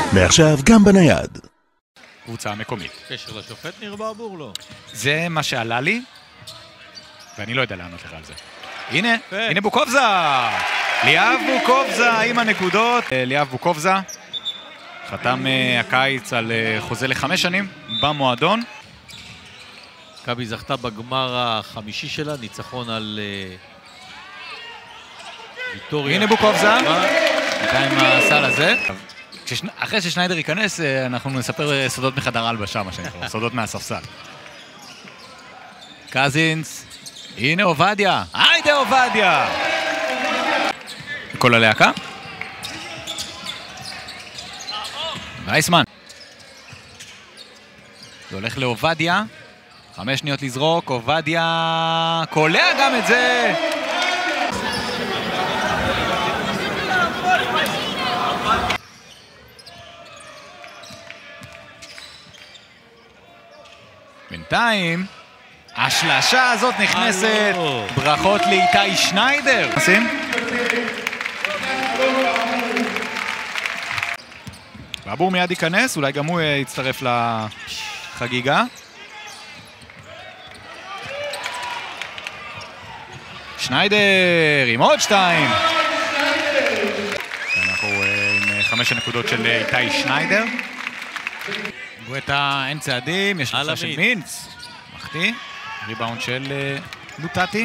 מעכשיו גם בנייד. קבוצה מקומית. קשר לשופט ניר בעבור לא. זה מה שעלה לי, ואני לא יודע לענות לך על זה. הנה, הנה בוקובזה! ליאב בוקובזה עם הנקודות. ליאב בוקובזה חתם הקיץ על חוזה ל5 שנים במועדון. מכבי זכתה בגמר החמישי שלה, ניצחון על ויטוריה. הנה בוקובזה, עם הסל הזה. אחרי ששניידר ייכנס, אנחנו נספר סודות מחדר הלבשה, מה שנקרא, סודות מהספסל. קזינס, הנה עובדיה, היידה עובדיה! כל הלהקה. וייסמן. זה הולך לעובדיה, 5 שניות לזרוק, עובדיה קולע גם את זה! בינתיים, השלשה הזאת נכנסת, ברכות לאיתי שניידר. בעבור מיד ייכנס, אולי גם הוא יצטרף לחגיגה. שניידר עם עוד 2. אנחנו עם 5 הנקודות של איתי שניידר. גואטה אין צעדים, יש מצב של מינץ. מחטיא, ריבאונד של לוטטי.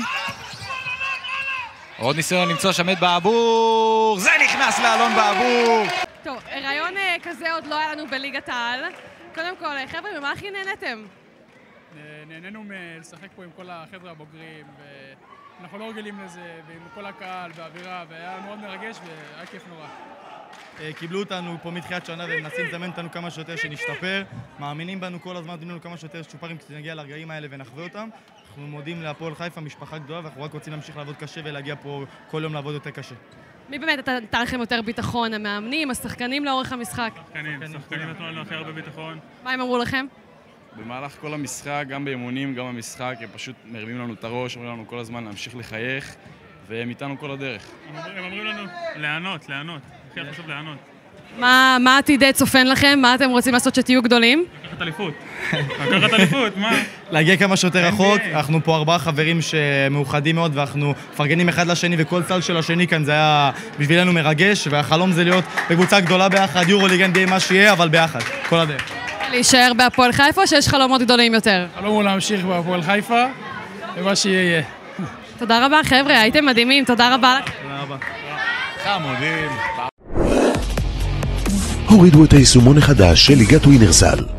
עוד ניסיון למצוא שם את בעבור. זה נכנס לאלון בעבור. טוב, רעיון כזה עוד לא היה לנו בליגת העל. קודם כל, חבר'ה, ממה הכי נהנתם? נהנינו לשחק פה עם כל החבר'ה הבוגרים, ואנחנו לא רגילים לזה, ועם כל הקהל והאווירה, והיה מאוד מרגש והיה כיף נורא. קיבלו אותנו פה מתחילת שנה ומנסים לזמן אותנו כמה שיותר שנשתפר. מאמינים בנו כל הזמן, נותנים לנו כמה שיותר שופרים כדי שנגיע לרגעים האלה ונחווה אותם. אנחנו מודים להפועל חיפה, משפחה גדולה, ואנחנו רק רוצים להמשיך לעבוד קשה ולהגיע פה כל יום לעבוד יותר קשה. מי באמת נתן לכם יותר ביטחון? המאמנים, השחקנים לאורך המשחק? שחקנים נתנו לנו הכי הרבה ביטחון. מה הם אמרו לכם? במהלך כל המשחק, גם באימונים, גם במשחק, הם פשוט מרימים לנו את הראש, אומרים לנו כל הזמן להמשיך לחייך, והם איתנו כל הדרך. הם אומרים לנו לענות, הכי חשוב לענות. מה עתיד צופן לכם? מה אתם רוצים לעשות שתהיו גדולים? לקחת אליפות, מה? להגיע כמה שיותר רחוק, אנחנו פה 4 חברים שמאוחדים מאוד ואנחנו מפרגנים אחד לשני וכל צל של השני כאן זה היה בשבילנו מרגש והחלום זה להיות בקבוצה גדולה ביחד, יורו ליג NBA מה שיהיה, אבל ביחד, כל הדרך. להישאר בהפועל חיפה או שיש חלומות גדולים יותר? חלום הוא להמשיך בהפועל חיפה ומה שיהיה. תודה רבה חבר'ה, הייתם מדהימים, תודה רבה. תודה רבה. חמודים. הורידו את היישומון החדש של ליגת ווינרסל.